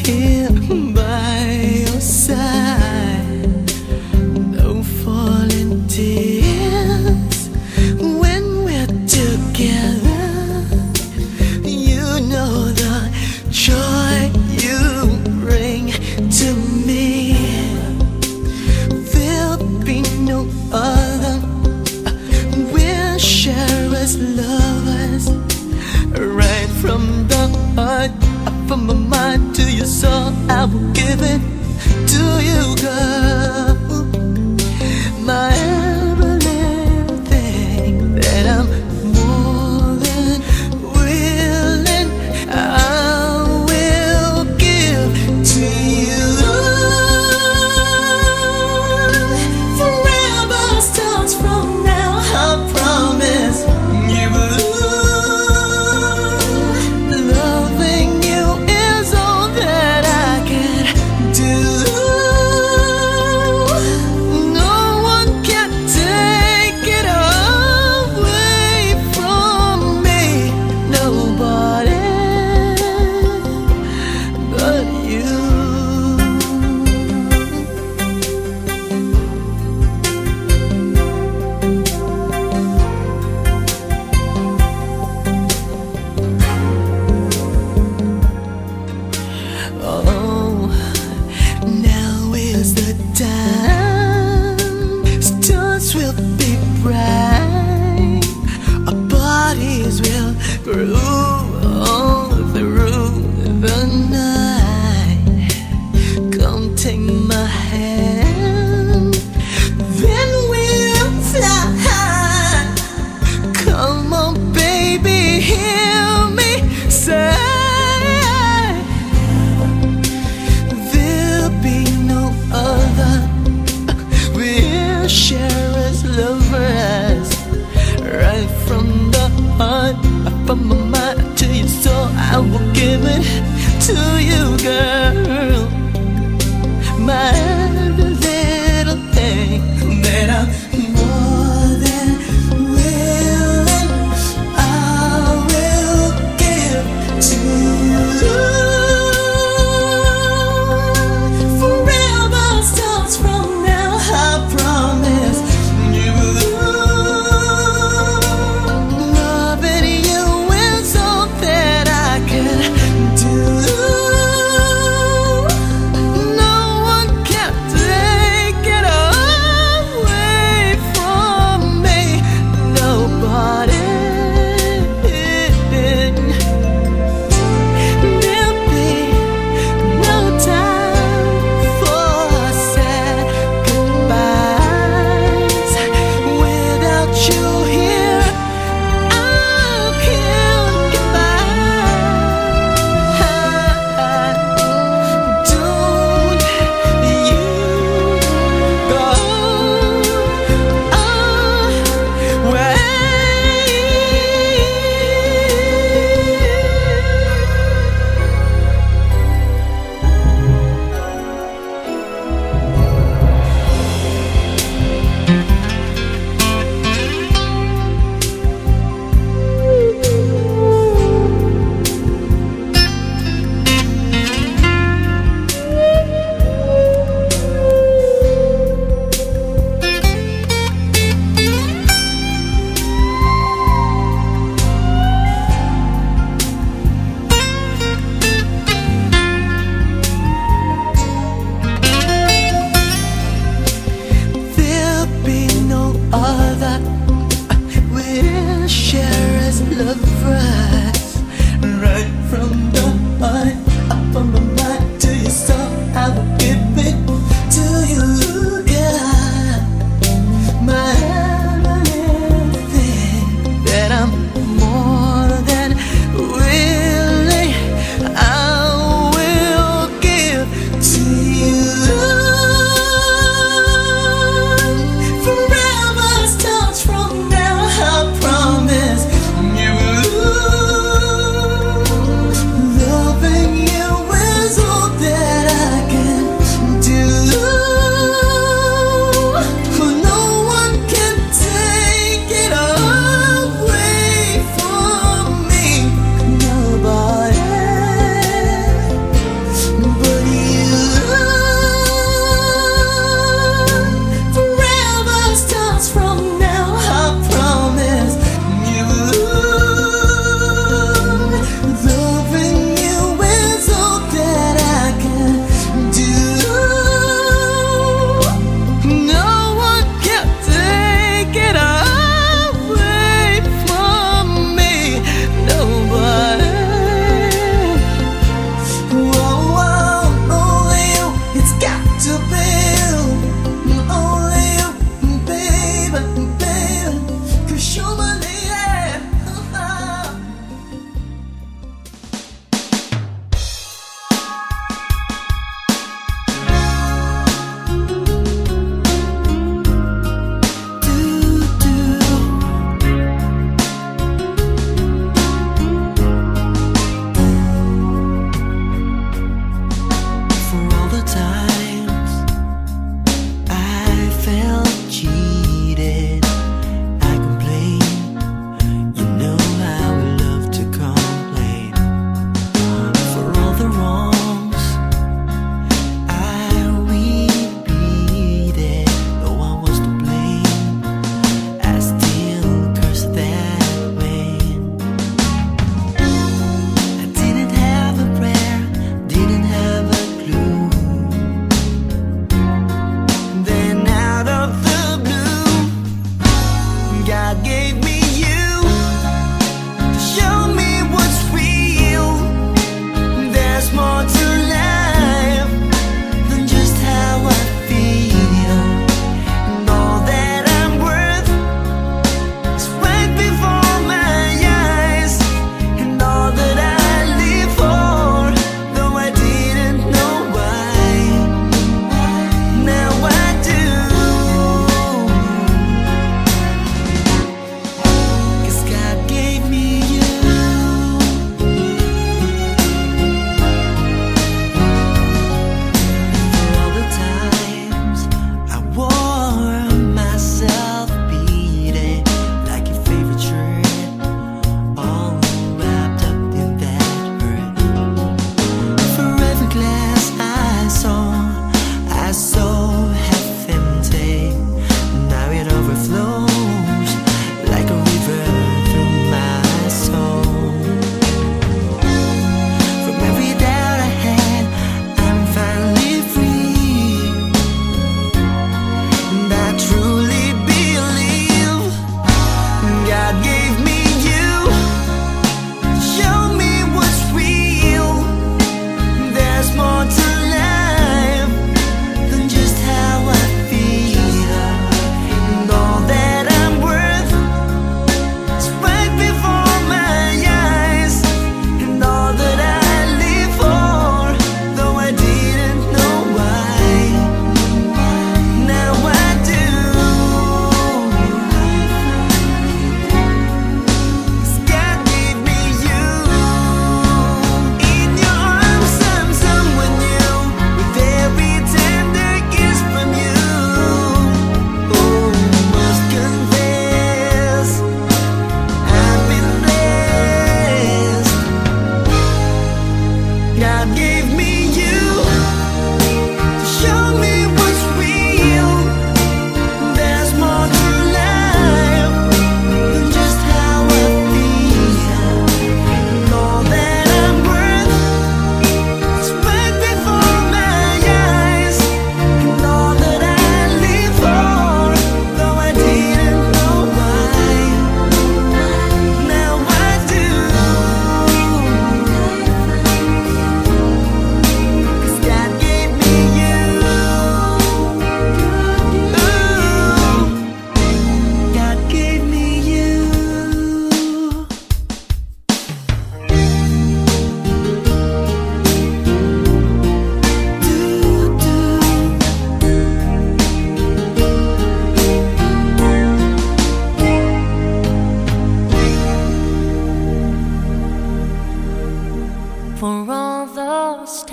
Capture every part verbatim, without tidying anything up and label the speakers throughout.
Speaker 1: here by your side. No falling tears when we're together. You know the joy you bring to me. There'll be no other. We'll share as lovers, right from the heart, from my mind to your soul. I will give it to you, girl. My everything that I'm more than willing, I will give to you. Forever starts from now, I promise you. Loving you is all that I can do.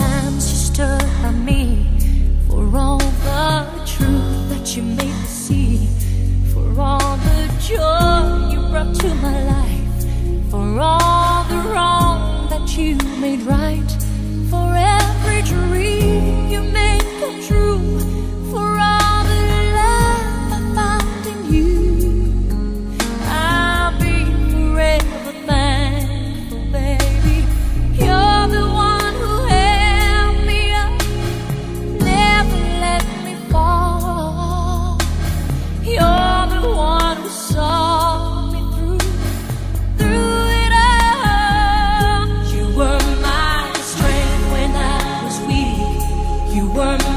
Speaker 2: times you stood by me, for all the truth that you made me see, for all the joy you brought to my life, for all the wrong that you made right, for every dream you made come true, for all the love I found in you. I'll be forever thankful, baby. You're the one who held me up, never let me fall. You're the one who saw me through, through it all. You were my strength when I was weak. You were my